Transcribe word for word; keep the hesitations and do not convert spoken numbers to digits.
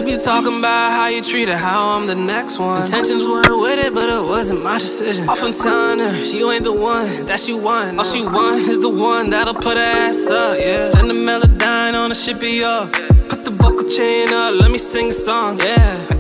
be talking about how you treat her, how I'm the next one. Intentions weren't with it, but it wasn't my decision. Often telling her you ain't the one that she want. All she want is the one that'll put her ass up, yeah. Turn the Melodyne on a shippy up. Put the vocal chain up, let me sing a song, yeah. I